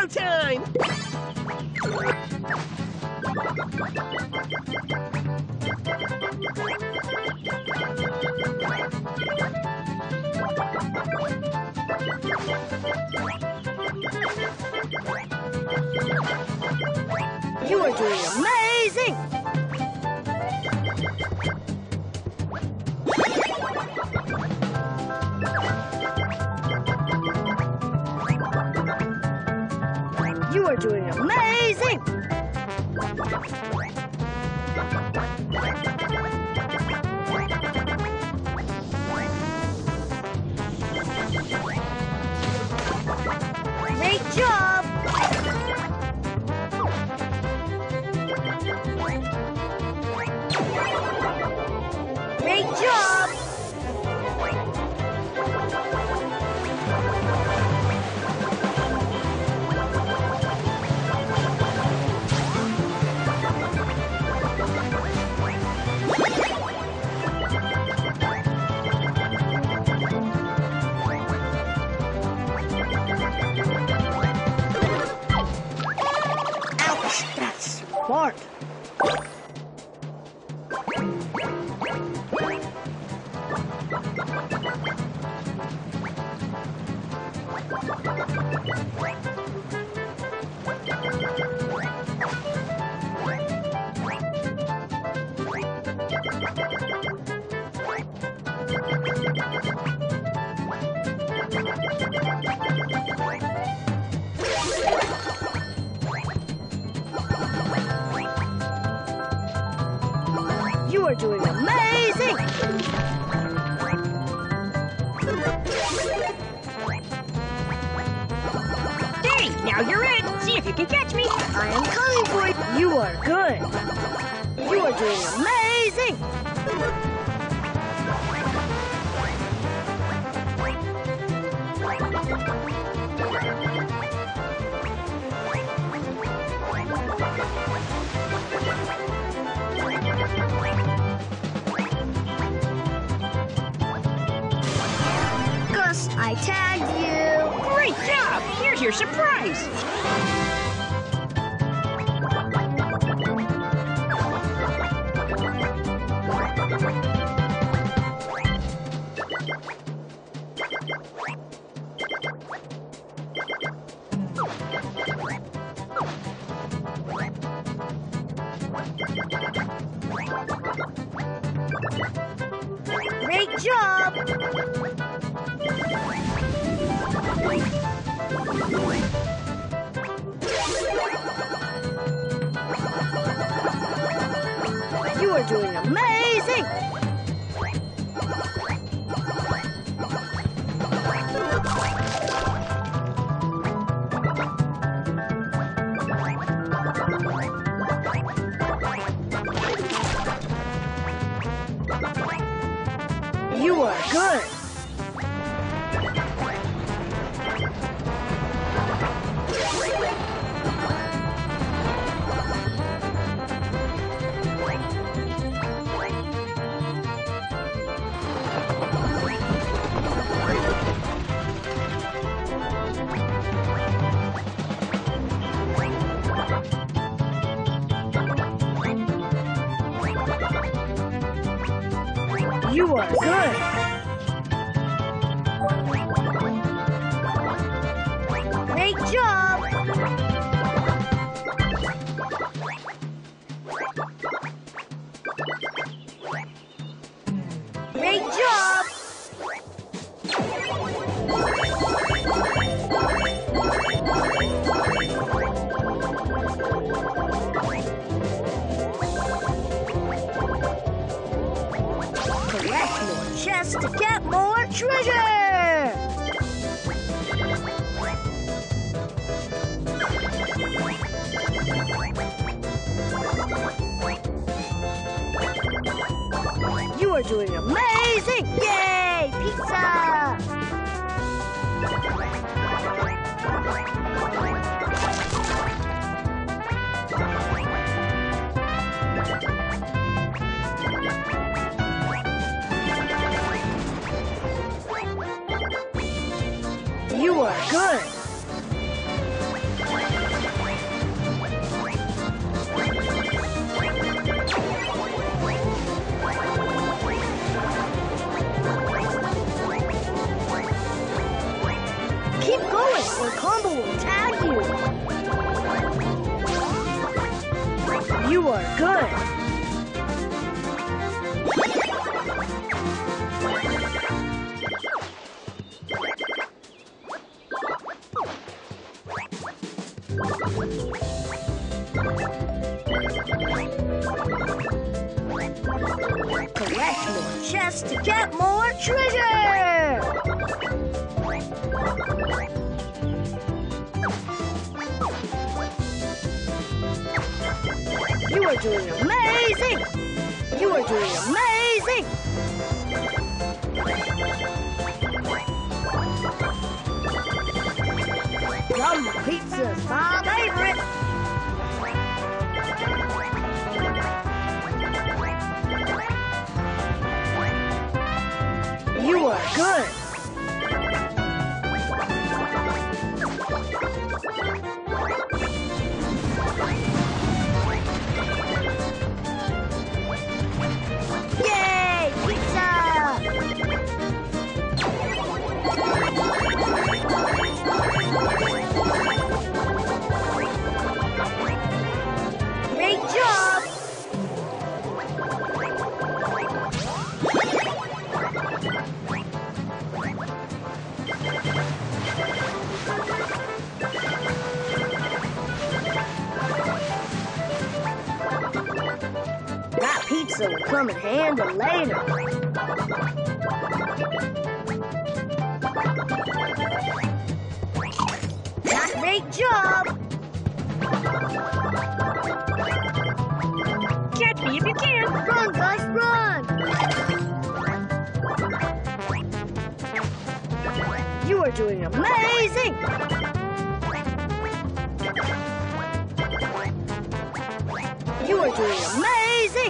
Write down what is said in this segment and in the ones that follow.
photo time! You are doing amazing! You are doing amazing! Great job! Great job! Ouch, that's smart. You are doing amazing! Hey, now you're in. See if you can catch me. I am coming for you. You are good. You are doing amazing! Gus, I tagged you. Great job. Here's your surprise. Great job! You are doing amazing! You are good! You are good! Great job! Great job! Collect more chests to get more treasure! You are doing amazing! Yay! Pizza! You are good! point or combo will tag you. You are good. Collect more chests to get more treasure! You are doing amazing! You are doing amazing! Yum pizza's my favorite! You are good! Yay! Pizza! Great job! That pizza will come in handy later. That great job! Catch me if you can. Run, guys, run! You are doing amazing! You are doing amazing!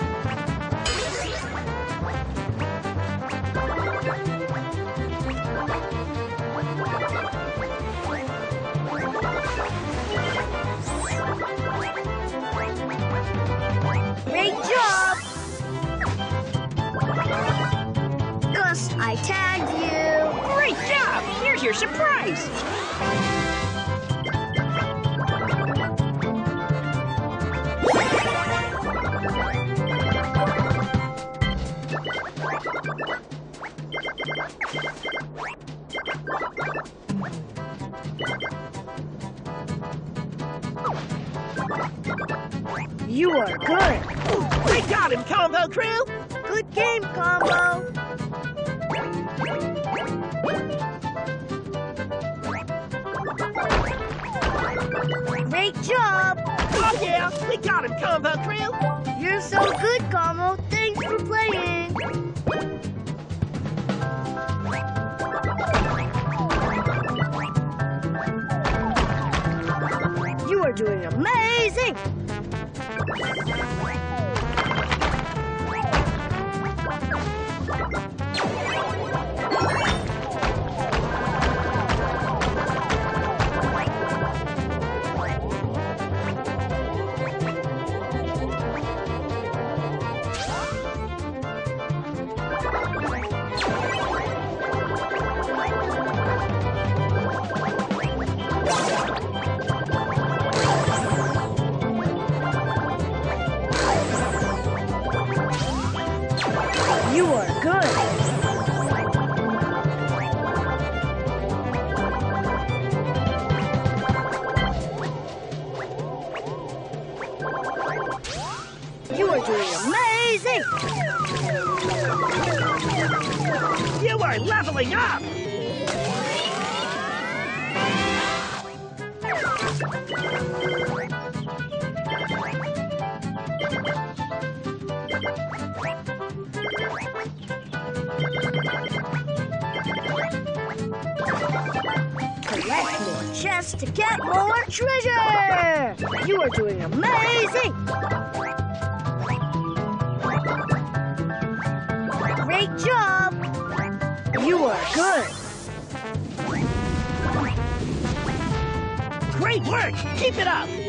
Great job! Gus, I tagged you! Great job. Here's your surprise. You are good! We got him, Combo Crew. Good game, Combo! Great job! Oh, yeah. We got him, Combo Crew. You're so good, Combo. Thanks for playing. You are doing amazing! You are good! You are doing amazing! You are leveling up. Collect more chests to get more treasure! You are doing amazing! Great job! You are good! Great work. Keep it up.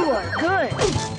You are good.